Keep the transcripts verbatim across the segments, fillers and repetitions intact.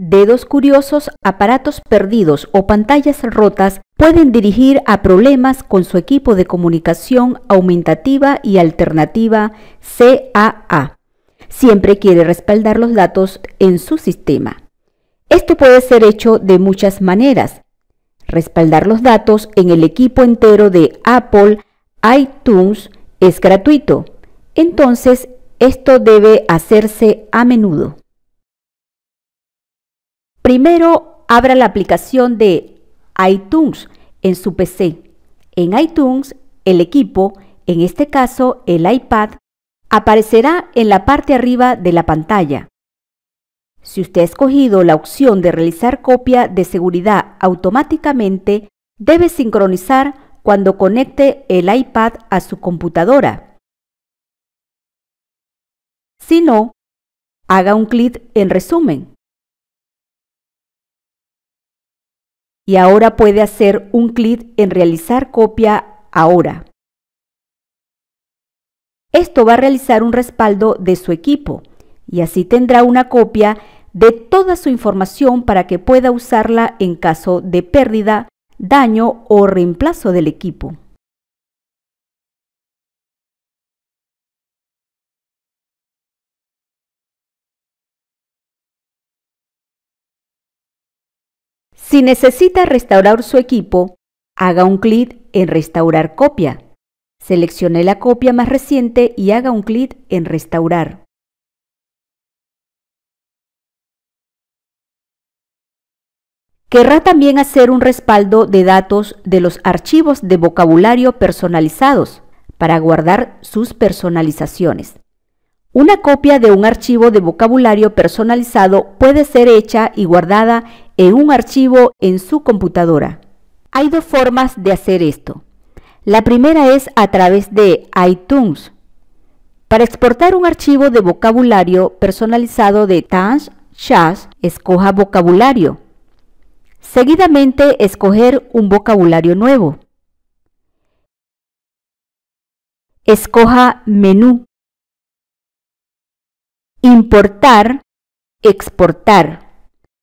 dedos curiosos, aparatos perdidos o pantallas rotas pueden dirigir a problemas con su equipo de comunicación aumentativa y alternativa C A A. Siempre quiere respaldar los datos en su sistema. Esto puede ser hecho de muchas maneras. Respaldar los datos en el equipo entero de Apple iTunes es gratuito. Entonces, esto debe hacerse a menudo. Primero, abra la aplicación de iTunes en su P C. En iTunes, el equipo, en este caso el iPad, aparecerá en la parte arriba de la pantalla. Si usted ha escogido la opción de realizar copia de seguridad automáticamente, debe sincronizar cuando conecte el iPad a su computadora. Si no, haga un clic en Resumen. Y ahora puede hacer un clic en Realizar copia ahora. Esto va a realizar un respaldo de su equipo y así tendrá una copia de toda su información para que pueda usarla en caso de pérdida, daño o reemplazo del equipo. Si necesita restaurar su equipo, haga un clic en Restaurar copia. Seleccione la copia más reciente y haga un clic en Restaurar. Querrá también hacer un respaldo de datos de los archivos de vocabulario personalizados para guardar sus personalizaciones. Una copia de un archivo de vocabulario personalizado puede ser hecha y guardada en un archivo en su computadora. Hay dos formas de hacer esto. La primera es a través de iTunes. Para exportar un archivo de vocabulario personalizado de Tansh Shas, escoja vocabulario. Seguidamente, escoger un vocabulario nuevo. Escoja Menú. Importar, exportar.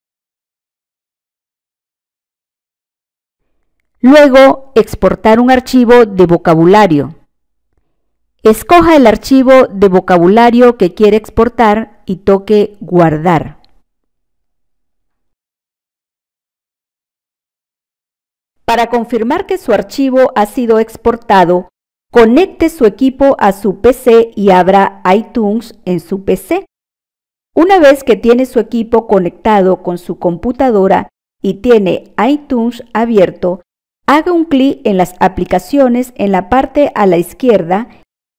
Luego, exportar un archivo de vocabulario. Escoja el archivo de vocabulario que quiere exportar y toque Guardar. Para confirmar que su archivo ha sido exportado, conecte su equipo a su P C y abra iTunes en su P C. Una vez que tiene su equipo conectado con su computadora y tiene iTunes abierto, haga un clic en las aplicaciones en la parte a la izquierda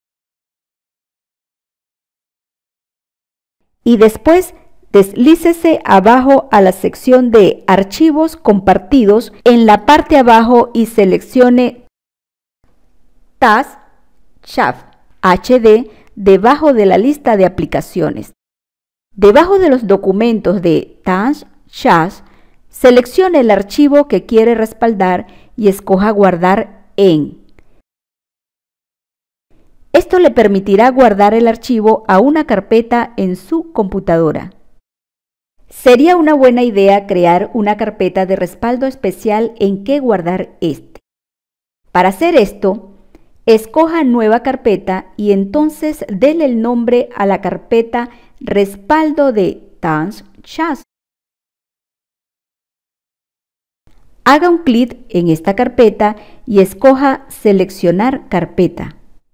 y después deslícese abajo a la sección de Archivos compartidos en la parte abajo y seleccione Task Shaft H D debajo de la lista de aplicaciones. Debajo de los documentos de Task Shaft, seleccione el archivo que quiere respaldar y escoja Guardar en. Esto le permitirá guardar el archivo a una carpeta en su computadora. Sería una buena idea crear una carpeta de respaldo especial en que guardar este. Para hacer esto, escoja Nueva carpeta y entonces dele el nombre a la carpeta Respaldo de Tansh Shas. Haga un clic en esta carpeta y escoja Seleccionar carpeta.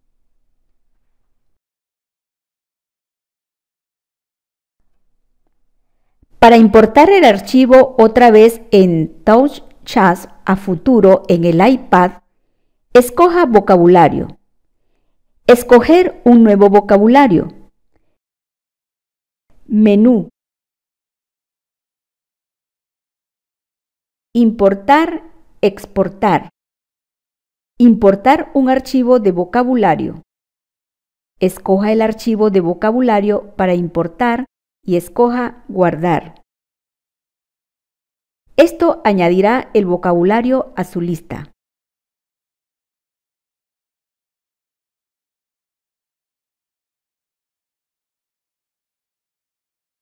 Para importar el archivo otra vez en Tansh Shas a futuro en el iPad, escoja Vocabulario. Escoger un nuevo vocabulario. Menú. Importar, exportar. Importar un archivo de vocabulario. Escoja el archivo de vocabulario para importar y escoja Guardar. Esto añadirá el vocabulario a su lista.